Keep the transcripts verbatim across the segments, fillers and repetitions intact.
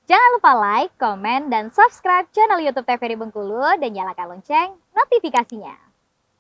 Jangan lupa like, komen, dan subscribe channel YouTube T V R I Bengkulu dan nyalakan lonceng notifikasinya.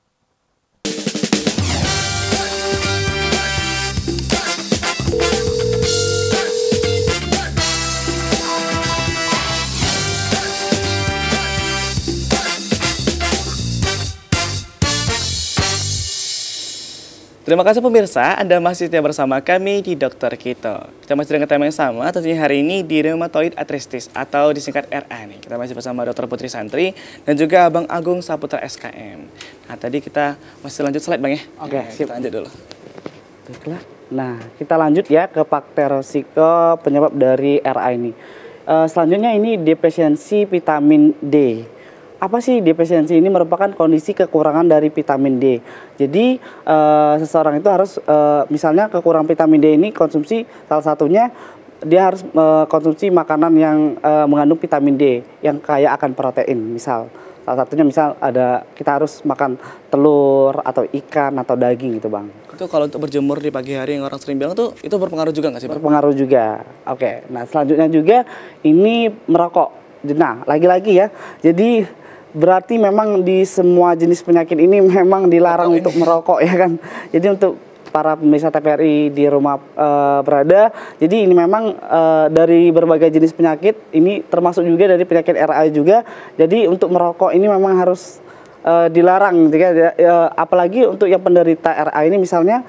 Terima kasih pemirsa, Anda masih setia bersama kami di Dokter Kito. Kita masih dengan tema yang sama, tentunya hari ini di Rheumatoid Arthritis atau disingkat R A nih. Kita masih bersama Dokter Putri Santri dan juga Bang Agung Saputra S K M. Nah tadi kita masih lanjut slide Bang ya. Oke, nah, sip. Kita lanjut dulu. Baiklah. Nah, kita lanjut ya ke faktor risiko penyebab dari R A ini. Uh, selanjutnya ini defisiensi vitamin D. Apa sih defisiensi ini? Merupakan kondisi kekurangan dari vitamin D. Jadi uh, seseorang itu harus uh, misalnya kekurangan vitamin D ini konsumsi salah satunya dia harus uh, konsumsi makanan yang uh, mengandung vitamin D yang kaya akan protein. Misal salah satunya misal ada kita harus makan telur atau ikan atau daging gitu Bang. Itu kalau untuk berjemur di pagi hari yang orang sering bilang tuh itu berpengaruh juga nggak sih Bang? Berpengaruh juga. Oke. Nah selanjutnya juga ini merokok. Nah lagi-lagi ya. Jadi berarti memang di semua jenis penyakit ini memang dilarang untuk merokok ya kan. Jadi untuk para pemirsa T V R I di rumah uh, berada, jadi ini memang uh, dari berbagai jenis penyakit ini termasuk juga dari penyakit R A juga. Jadi untuk merokok ini memang harus uh, dilarang, jika uh, apalagi untuk yang penderita R A ini misalnya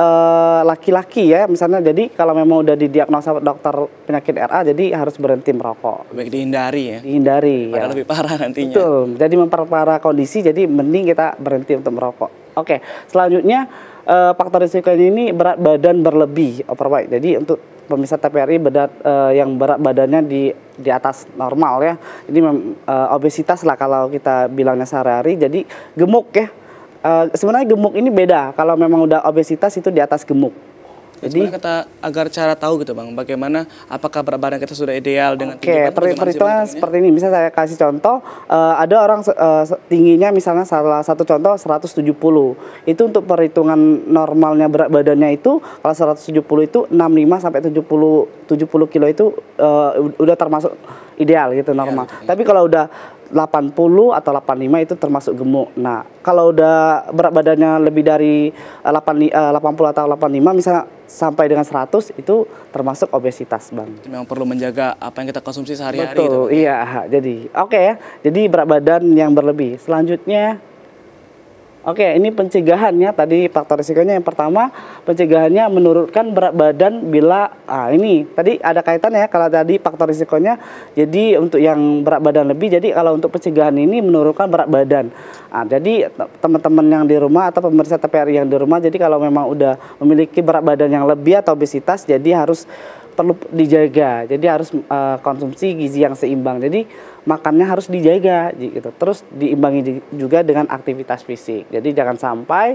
laki-laki uh, ya misalnya. Jadi kalau memang udah didiagnosa dokter penyakit R A, jadi harus berhenti merokok. Baik dihindari ya. Dihindari. Padahal ya. lebih parah nantinya. Betul. Jadi memperparah kondisi. Jadi mending kita berhenti untuk merokok. Oke. Selanjutnya uh, faktor risikonya ini berat badan berlebih, overweight. Jadi untuk pemirsa T V R I berat, uh, yang berat badannya di di atas normal ya. Jadi uh, obesitas lah kalau kita bilangnya sehari-hari. Jadi gemuk ya. Uh, sebenarnya gemuk ini beda. Kalau memang udah obesitas itu di atas gemuk. Jadi kata agar cara tahu gitu Bang, bagaimana apakah berat badan kita sudah ideal dengan Oke, okay, perhitungan seperti ini. Bisa saya kasih contoh, uh, ada orang uh, tingginya misalnya salah satu contoh seratus tujuh puluh. Itu untuk perhitungan normalnya berat badannya itu kalau seratus tujuh puluh itu enam puluh lima sampai tujuh puluh tujuh puluh kilo itu uh, udah termasuk ideal gitu normal. Ya, Tapi kalau udah delapan puluh atau delapan puluh lima itu termasuk gemuk. Nah, kalau udah berat badannya lebih dari delapan puluh atau delapan puluh lima misalnya sampai dengan seratus itu termasuk obesitas, Bang. Memang perlu menjaga apa yang kita konsumsi sehari-hari. Betul, gitu, iya. Jadi, oke okay ya. Jadi berat badan yang berlebih. Selanjutnya Oke, ini pencegahannya tadi faktor risikonya yang pertama pencegahannya menurunkan berat badan bila ah ini tadi ada kaitannya ya kalau tadi faktor risikonya jadi untuk yang berat badan lebih jadi kalau untuk pencegahan ini menurunkan berat badan. Ah, jadi teman-teman yang di rumah atau pemirsa T V R I yang di rumah jadi kalau memang udah memiliki berat badan yang lebih atau obesitas jadi harus perlu dijaga. Jadi harus uh, konsumsi gizi yang seimbang. Jadi makannya harus dijaga gitu. Terus diimbangi juga dengan aktivitas fisik. Jadi jangan sampai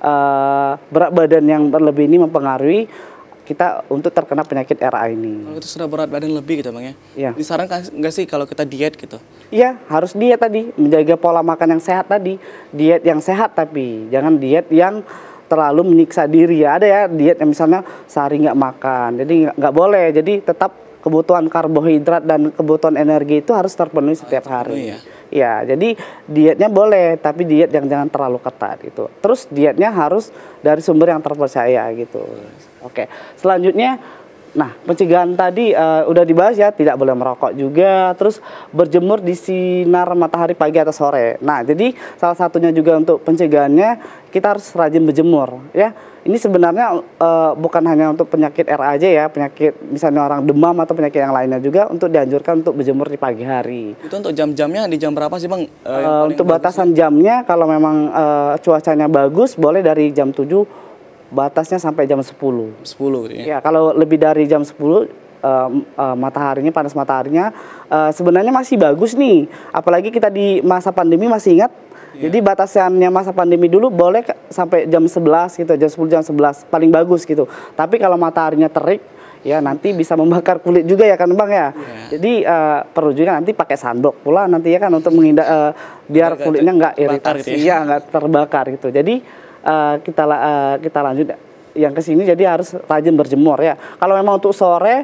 uh, berat badan yang berlebih ini mempengaruhi kita untuk terkena penyakit R A ini. Kalau itu sudah berat badan lebih gitu Bang ya. Ya. Disarankan nggak sih kalau kita diet gitu? Iya, harus diet tadi, menjaga pola makan yang sehat tadi. Diet yang sehat tapi jangan diet yang terlalu menyiksa diri ya. Ada ya diet yang misalnya sehari nggak makan, jadi nggak boleh. Jadi tetap kebutuhan karbohidrat dan kebutuhan energi itu harus terpenuhi setiap hari. Ya? Ya, jadi dietnya boleh, tapi diet yang jangan terlalu ketat gitu. Terus dietnya harus dari sumber yang terpercaya gitu. Oke, selanjutnya. Nah, pencegahan tadi uh, udah dibahas ya, tidak boleh merokok juga, terus berjemur di sinar matahari pagi atau sore. Nah, jadi salah satunya juga untuk pencegahannya kita harus rajin berjemur ya. Ini sebenarnya uh, bukan hanya untuk penyakit R A aja ya, penyakit misalnya orang demam atau penyakit yang lainnya juga untuk dianjurkan untuk berjemur di pagi hari. Itu untuk jam-jamnya di jam berapa sih Bang? Uh, uh, untuk batasan ya? Jamnya kalau memang uh, cuacanya bagus boleh dari jam tujuh batasnya sampai jam sepuluh. sepuluh ya. Ya, kalau lebih dari jam sepuluh uh, uh, mataharinya panas mataharinya uh, sebenarnya masih bagus nih. Apalagi kita di masa pandemi masih ingat. Ya. Jadi batasannya masa pandemi dulu boleh sampai jam sebelas gitu, jam sepuluh jam sebelas paling bagus gitu. Tapi kalau mataharinya terik ya nanti bisa membakar kulit juga ya kan Bang ya. Ya. Jadi uh, perlu juga nanti pakai sunblock pula nanti ya kan untuk menghindar uh, biar Agak kulitnya nggak iritasi gitu ya, nggak ya, terbakar gitu. Jadi Uh, kita uh, kita lanjut yang ke sini jadi harus rajin berjemur ya. Kalau memang untuk sore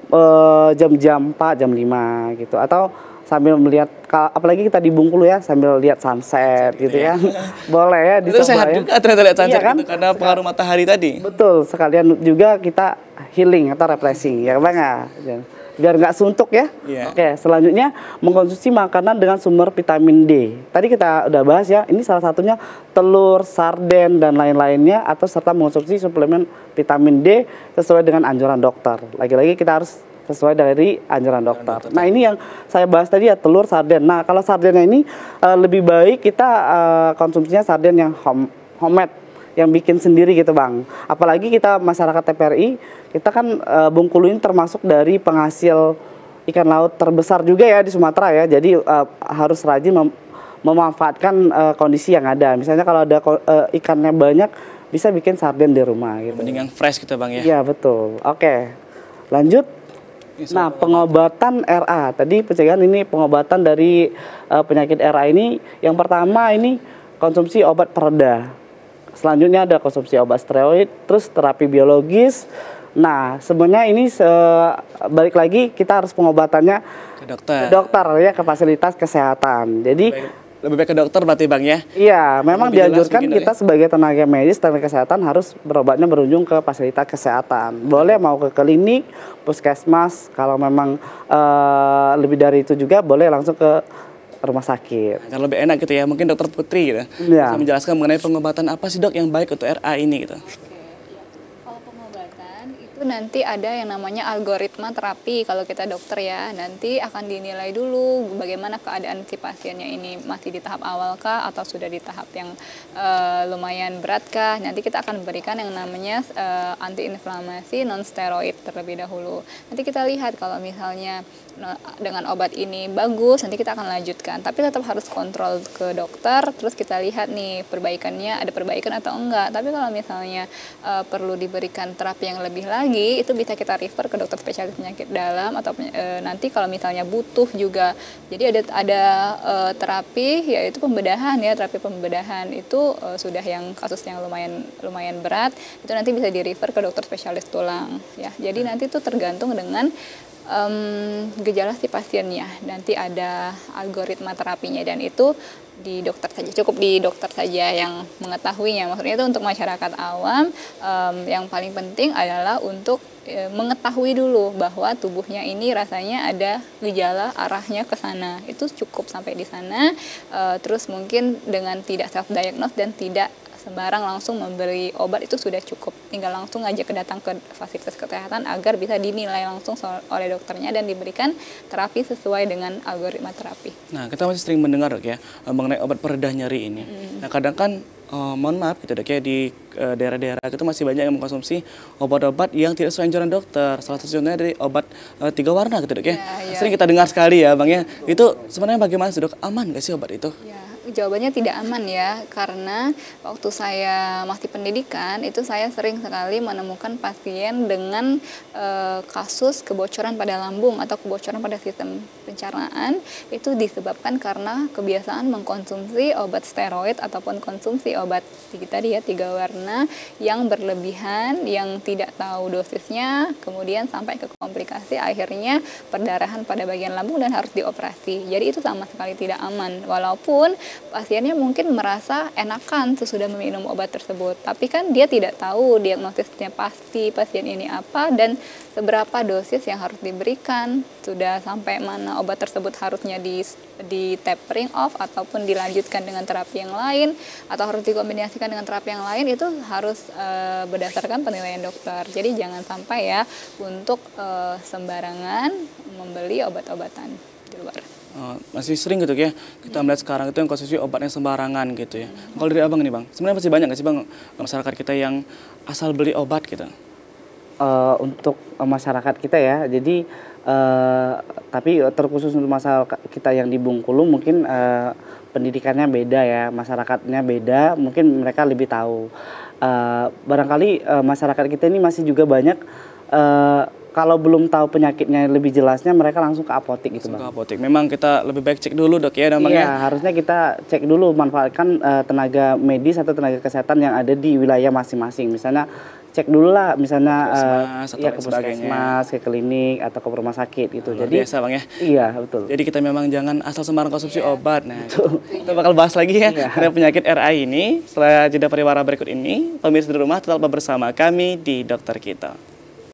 eh, jam-jam empat, jam lima gitu. Atau sambil melihat, ka- apalagi kita di Bengkulu ya, sambil lihat sunset gitu ya. Boleh ya Itu dicoba sehat ya. juga ternyata lihat sunset Iya kan? gitu, karena pengaruh matahari tadi. Betul, sekalian juga kita healing atau refreshing ya Bang ya. Biar nggak suntuk ya. Iya. Oke, selanjutnya mengkonsumsi makanan dengan sumber vitamin D. Tadi kita udah bahas ya, ini salah satunya telur, sarden dan lain-lainnya, atau serta mengkonsumsi suplemen vitamin D sesuai dengan anjuran dokter. Lagi-lagi kita harus sesuai dari anjuran dokter. Nah, ini yang saya bahas tadi ya, telur, sarden. Nah, kalau sardennya ini eh, lebih baik kita eh, konsumsinya sarden yang home, homemade, yang bikin sendiri gitu Bang. Apalagi kita masyarakat T P R I, kita kan e, Bengkulu ini termasuk dari penghasil ikan laut terbesar juga ya di Sumatera ya. Jadi e, harus rajin mem memanfaatkan e, kondisi yang ada. Misalnya kalau ada e, ikannya banyak, bisa bikin sarden di rumah gitu. Mending yang fresh gitu Bang ya. Iya betul. Oke, lanjut. Nah, pengobatan R A. Tadi pencegahan ini pengobatan dari e, penyakit R A ini. Yang pertama ini konsumsi obat pereda. Selanjutnya ada konsumsi obat steroid, terus terapi biologis. Nah, sebenarnya ini se balik lagi kita harus pengobatannya Ke dokter. ke dokter ya, ke fasilitas kesehatan. Jadi Lebih baik ke dokter berarti Bang ya. iya, memang Lebih jelas dianjurkan mungkin, kita ya. sebagai tenaga medis, tenaga kesehatan harus berobatnya berujung ke fasilitas kesehatan. Boleh mau ke klinik, puskesmas, kalau memang eh, lebih dari itu juga boleh langsung ke rumah sakit. Agar lebih enak gitu ya, mungkin dokter Putri gitu. Iya. Bisa menjelaskan mengenai pengobatan apa sih dok yang baik untuk R A ini gitu. Kalau pengobatan itu nanti ada yang namanya algoritma terapi kalau kita dokter ya. Nanti akan dinilai dulu bagaimana keadaan si pasiennya ini, masih di tahap awal kah atau sudah di tahap yang uh, lumayan berat kah. Nanti kita akan berikan yang namanya uh, antiinflamasi non steroid terlebih dahulu. Nanti kita lihat kalau misalnya dengan obat ini bagus, nanti kita akan lanjutkan. Tapi tetap harus kontrol ke dokter, terus kita lihat nih perbaikannya, ada perbaikan atau enggak. Tapi kalau misalnya uh, perlu diberikan terapi yang lebih lagi, itu bisa kita refer ke dokter spesialis penyakit dalam, atau uh, nanti kalau misalnya butuh juga. Jadi ada ada uh, terapi yaitu pembedahan ya, terapi pembedahan itu uh, sudah yang kasus yang lumayan lumayan berat, itu nanti bisa di refer ke dokter spesialis tulang ya. Jadi nanti itu tergantung dengan Um, gejala si pasiennya. Nanti ada algoritma terapinya dan itu di dokter saja, cukup di dokter saja yang mengetahuinya. Maksudnya itu untuk masyarakat awam, um, yang paling penting adalah untuk e, mengetahui dulu bahwa tubuhnya ini rasanya ada gejala arahnya ke sana. Itu cukup sampai di sana. E, terus mungkin dengan tidak self diagnose dan tidak sembarang langsung memberi obat itu sudah cukup. Tinggal langsung ngajak ke datang ke fasilitas kesehatan agar bisa dinilai langsung oleh dokternya dan diberikan terapi sesuai dengan algoritma terapi. Nah, kita masih sering mendengar dok ya mengenai obat peredah nyeri ini. Hmm. Nah, kadang kan uh, mohon maaf gitu dok ya, di uh, daerah-daerah itu masih banyak yang mengkonsumsi obat-obat yang tidak sesuai anjuran dokter. Salah satunya dari obat uh, tiga warna gitu dok ya. Ya, ya. Sering kita dengar sekali ya bang ya. Itu sebenarnya bagaimana sih dok? Aman nggak sih obat itu? Ya. Jawabannya tidak aman ya, karena waktu saya masih pendidikan itu saya sering sekali menemukan pasien dengan e, kasus kebocoran pada lambung atau kebocoran pada sistem pencernaan. Itu disebabkan karena kebiasaan mengkonsumsi obat steroid ataupun konsumsi obat tadi ya tiga warna yang berlebihan, yang tidak tahu dosisnya, kemudian sampai ke komplikasi akhirnya perdarahan pada bagian lambung dan harus dioperasi. Jadi itu sama sekali tidak aman, walaupun pasiennya mungkin merasa enakan sesudah meminum obat tersebut, tapi kan dia tidak tahu diagnosisnya pasti pasien ini apa dan seberapa dosis yang harus diberikan, sudah sampai mana obat tersebut harusnya di, di tapering off ataupun dilanjutkan dengan terapi yang lain atau harus dikombinasikan dengan terapi yang lain, itu harus e, berdasarkan penilaian dokter. Jadi jangan sampai ya untuk e, sembarangan membeli obat-obatan di luar. Uh, masih sering gitu ya kita melihat sekarang itu yang konsumsi obatnya sembarangan gitu ya. Hmm. Kalau dari abang nih bang, sebenarnya masih banyak nggak sih bang masyarakat kita yang asal beli obat gitu? Uh, untuk uh, masyarakat kita ya, jadi uh, tapi terkhusus untuk masyarakat kita yang di Bengkulu mungkin uh, pendidikannya beda ya, masyarakatnya beda, mungkin mereka lebih tahu. Uh, barangkali uh, masyarakat kita ini masih juga banyak uh, kalau belum tahu penyakitnya lebih jelasnya, mereka langsung ke apotek gitu bang. Ke apotek. Memang kita lebih baik cek dulu dok ya namanya. Iya, harusnya kita cek dulu, manfaatkan uh, tenaga medis atau tenaga kesehatan yang ada di wilayah masing-masing. Misalnya cek dulu lah, misalnya Puskesmas eh, atau ya lain ke sebagainya. puskesmas, ke klinik atau ke rumah sakit gitu. Luar Jadi biasa Bang ya. iya betul. Jadi kita memang jangan asal sembarang konsumsi obat. Nah, kita bakal bahas lagi ya Iya. mengenai penyakit R A ini setelah jeda pariwara berikut ini. Pemirsa di rumah tetap bersama kami di Dokter Kita.